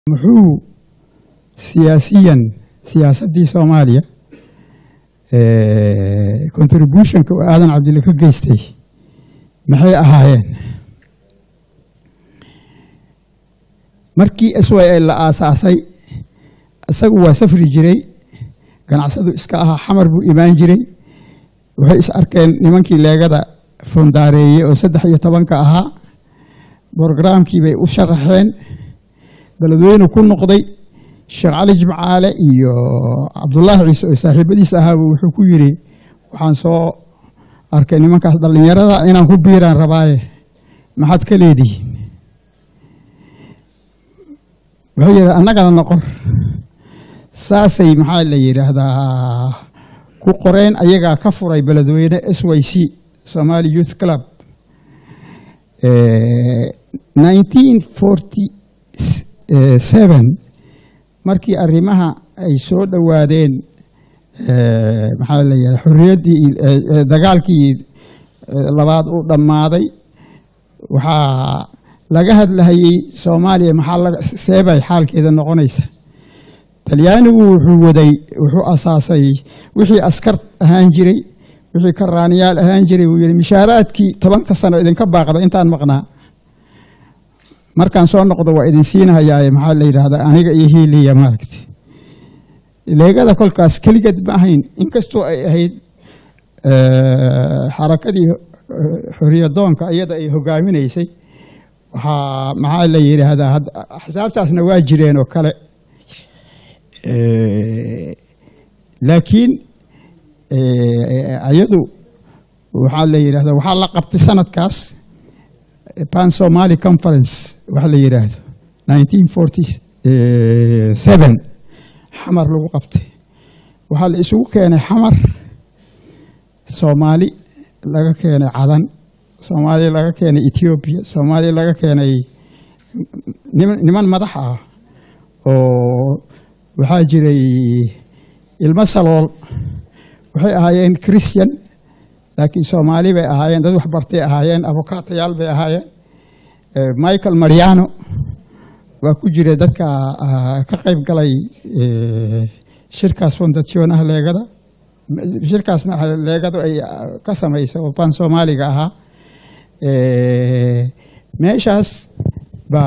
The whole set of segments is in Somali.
محو سياسيا سياسة دي سوماليا contribution كآدم عبد الله كجيستي محي أهاين مركي أسوأ إلا أساسي أسوأ سفر جري كان عصده إسكاها حمر بو إيمان جري وهي أركان نمانكي لاجدا فوندارية وسدح يتبان كأها برنامج كي بي وشرحين بلدوين وكل نقضي الشيخ علي جمعالة iyo عبد الله عيسى saaxiibadiisa ahaa wuxuu ku yiri waxaan soo arkay nimankaas dhalinyarada inaan ku biiraan rabaaye maxad ka leedihiin wuxuu yiri annagana noqon saasay maxaa la yiraahdaa ku qoreen ayaga ka furay beledweyne SYC Somali Youth Club 1947 markii arrimaha ay soo dhawaadeen maxaa la yiraahdaa xurriyadii dagaalkii labaad uu dhamaaday waxa laga hadlayay Soomaaliya maxaa laga seebay xaalkeeda noqonaysa Talyaanigu wuxuu asaasay wixii askar ahaan jiray wixii karaaniyaal ahaan jiray uu yiri mishaaraadkii 10 sano idinka baaqda intaan maqnaa markaan soo noqdo waa idin siinayaa maxaa la yiraahdaa aniga iyo hiiliya maaragtay leegada kolkaas kaligeed ma ahayn inkastoo ay ahayd xarakadii xuriyadoonka iyada ay hogaaminaysay waxa maxaa la yiraahdaa xisaabtaasna waa jireen oo kale laakiin ayadu waxa la yiraahdaa waxa la qabtay sanadkaas Pan Somali Conference waxa la yiraahdo 1947 xamar lagu qabtay waxa la isugu keenay xamar Soomaali laga keenay cadan Soomaali laga keenay Ethiopia Soomaali laga keenay niman madax ah oo waxa jiray ilma salool waxay ahaayeen Christian laakiin Soomaali bay ahaayeen dad wax bartay ahaayeen abukaatayaal bay ahaayeen Michael Mariano waa ku jiray dadka ka qayb galay shirkaas foundationaha leegada shirkaas leegadu ay ka sameysay oo Pan Soomaaliga ahaa meeshaas ba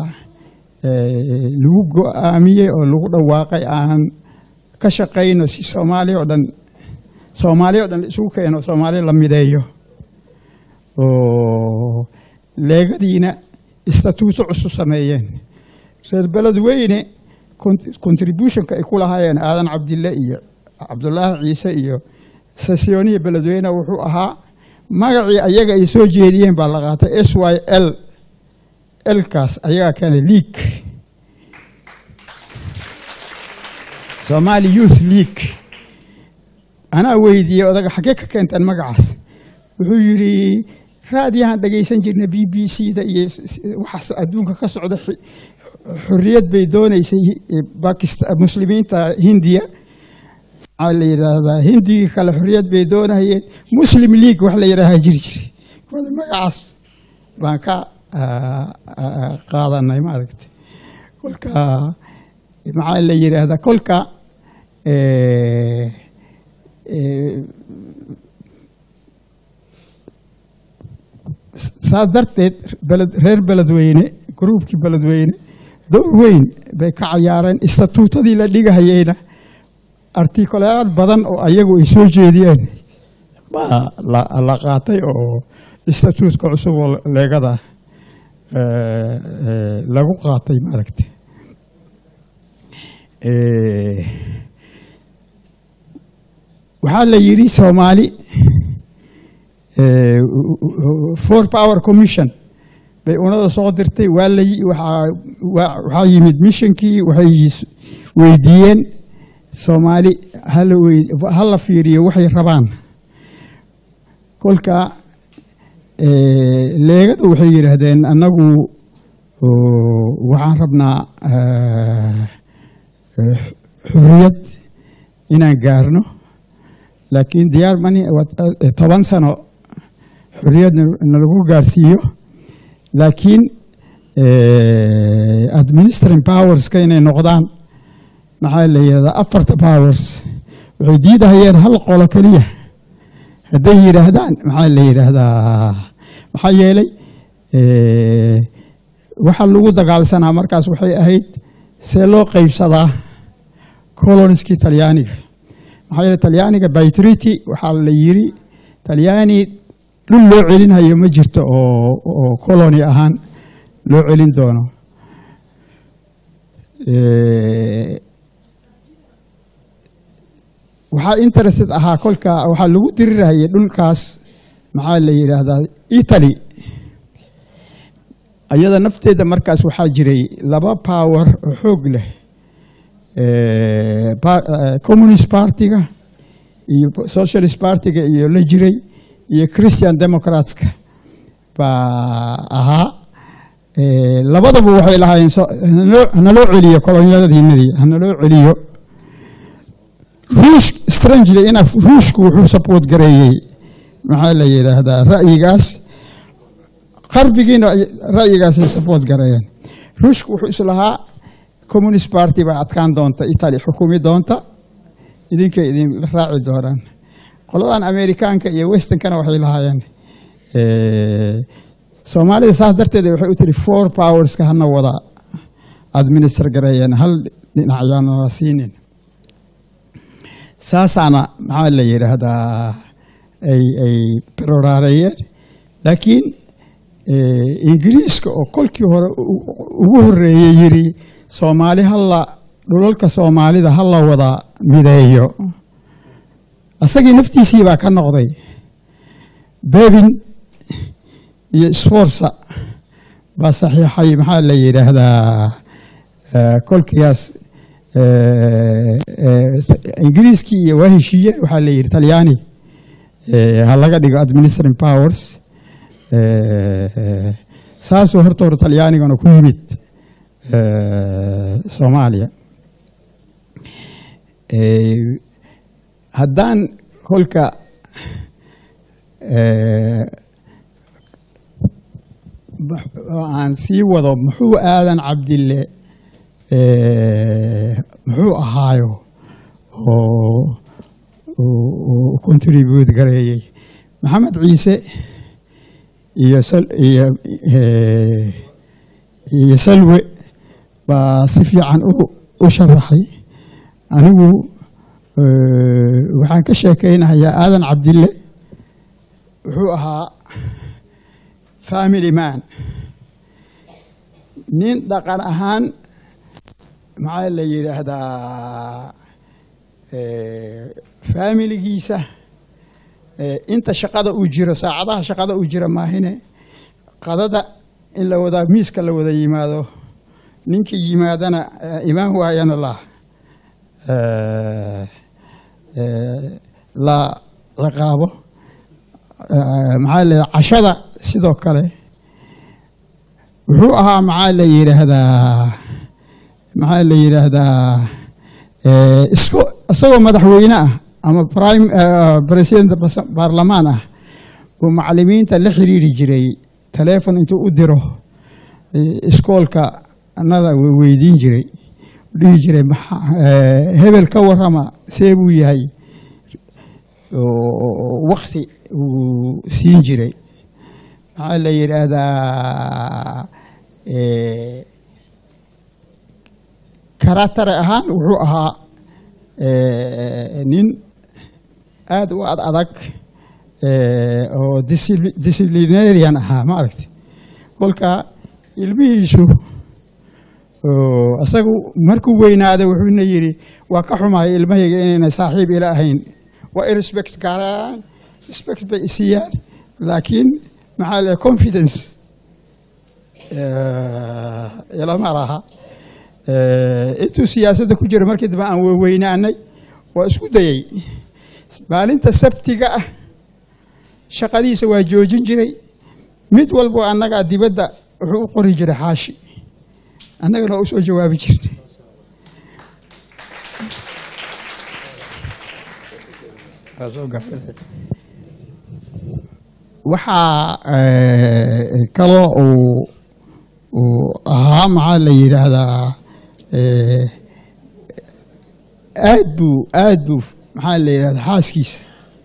lagu go'aamiyay oo lagu dhawaaqay aan ka shaqeyno si Soomaali oo dhan isugu keeno Soomaali la mideeyo oo leegadiina istatuuto cusub sameeyeen reer beledweyne contribution ka ay ku lahaayeen aadan cabdille iyo Cabdullaahi Ciise iyo sesiyoniya beledweyne wuxuu ahaa magacii ayaga ay soo jeediyeen baa la qaatay SYL elkaas ayaga kana league Somali Youth League أنا ويدي أذا حكيك كنت المقعس وحيري راديان دقيسن جرنا BBC ده وحس أدونك كسعودة حرية بيدون يسي باكستان مسلمين تا هندية على هذا هندي كلا حرية بيدون هي مسلم ليك وحلا يراها جري هذا المقعس بانكا قاضنا ما ركت كلك مع اللي يرى هذا كلك صادرت reer beledweyne groupkii beledweyne door weyn bay ka ciyaareen istatuutadii la dhigahayayna artikulaad badan oo ayagu ay soo jeediyeen la qaatay oo istatuutka cusub oo leegada lagu qaatay maaragtay waxaa la yiri Soomaali for power commission bay unada soo dirtay waxa yimid missionkii waxay weydiiyeen Soomaali hal fiiriyo waxay rabaan kolka leegadu waxay yiraahdeen anagu waxaan rabnaa xurriyad inaan gaarno laakiin diyaar mani 10 sano حرية نلقو قارسيو لكن administering powers كيني نقدان محل هذا أفرت powers وجديد هي هل قولة كليه هدي رهدان محل هذا محل لي وحل وجود قال سنة مركز وحي أهيد سلو قيب صدا كولونسكي تلياني محل تلياني بايتريتي وحل يري تلياني لو علين هي مجرت أو كولوني أهان لو علين دونه waxaa interested ahaa kolka waxaa lagu dirirayay dhulkaas maxaa la yiraahdaa Italy ayada nafteeda markaas waxaa jiray laba power oo xoog leh communist party-ga iyo socialist party-ga iyo la jiray iyo Christian Democrats-ka baa ahaa labadaba waxay lahaayeen loo celiyo kolonyadii hana loo celiyo روش strangely enough روشku wuxuu support gareeyay maxaa la yiraahdaa ra'yigaas qarbigiina ra'yigaas ay support gareeyeen ruushku wuxuu islahaa communist party baa adkaan doonta Italy xukumi doonta idinka idin raaci doonaan qoladan Amerikaanka iyo Western-kana waxay lahaayeen Soomaalida saas darteed waxay u tiri four powers ka hana wada administer gareeyeen hal dhinacayaan la siinin ساسانا محل يرى هذا أي برورارية لكن إنجليز كل كهور وهر يجري سومالي هلا دولك سومالي ده هلا وضع مدايو أساقي نفتي سيبا كان نقضي بابين يسفورسا بصحيح حي محل يرى هذا كل كياس إنجليزكي وهي شيء وحالي إيطالياني هلا قد يقعد administering powers ساسو هرتور إيطالياني كانوا كويميت سوماليا هدان كلك عن سي وضب محو آذن عبد الله محو أهايو وكونتريبيوت قريي محمد عيسى يسلوي بصفي عن أشرحي أنو وحان كشاكين هيا آذن عبد الله محو أها فاميلي مان نين دقان أهان maxaa la yiraahdaa family-giisa inta shaqada uu jiro saacadaha shaqada uu jiro maahine qadada in la wada miiska la wada yimaado ninkii yimaadana imaan waayana la ciqaabo maxaa la cashada sidoo kale wuxuu ahaa maxaa la yiraahdaa maxaa la yiraahdaa isagoo madaxweyne ah ama prime president baarlamaan ah oo macallimiinta la xiriiri jiray telefoon intuu u diro iskoolka anada weydiin jiray dhihi jiray hebel ka warrama see buu yahay waqti uu siin jiray maxaa la yiraahdaa كاركتر أهان وحوها نين أد وأد أدك أو disciplinarian أها ما عرفت كلك يلبيشوا أسأقو مركو وين هذا وحنا يري وكحما يلبيه إننا صاحب إلهين وإرسبكت كاران respect بإسيان لكن مع الconfidence يلا ما راها intuu siyaasadda ku jira markii dambe aan weynaanay waa isku dayay maalinta sabtiga ah shaqadiisa waa joojin jiray mid walba annaga dibadda wuxuu u qori jiray xaashi annagana u soo jawaabi jirnay waxaa kaloo uu وأها مع اللي يرهذا aad buu maxaa la yiraahdaa xaaskiisa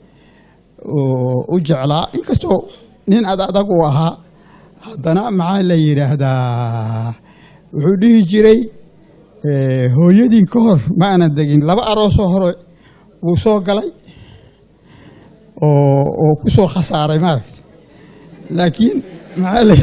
oo u jeclaa inkastoo nin adag uu ahaa haddana maxaa la yiraahdaa wuxuu dhihi jiray hooyadii ka hor ma aanan degin laba aroosoo hore wuu soo galay oo ku soo khasaaray maaragtay laakiin maxaa la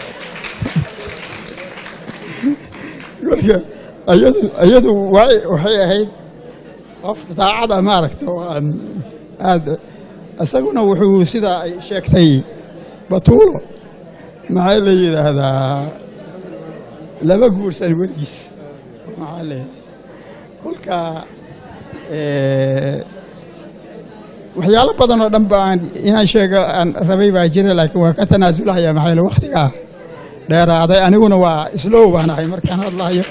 ayadu waxay ahayd qof daacada maaragtay oo aan aad asaguna wuxuu sida ay sheegtay batuulo maxaa la yiraahdaa laba guursan weligiis maxaa la kolka waxyaalo badan oo dhan baan inaan sheego aan rabay baa jira laakiin waa ka tanaasulayaa maxaa la waqtiga dheeraaday aniguna waa slow baan ahay markaan hadlayo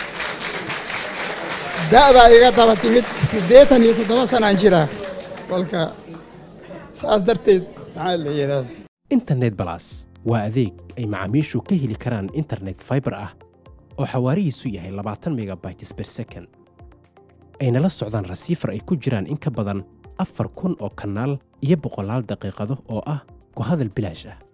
da'baa iga daba timid 87 sanaan jira kolka saas darteed maxaa la yiraahdaa internet plus waa adeeg ay macaamiishu ka heli karaan internet fiber ah oo xawaarihiisu yahay 20 megabytes per second ayna la socdaan receiver ay ku jiraan in ka badan 4,000 oo kanaal iyo 100 daqiiqado oo ah ku hadal bilaash ah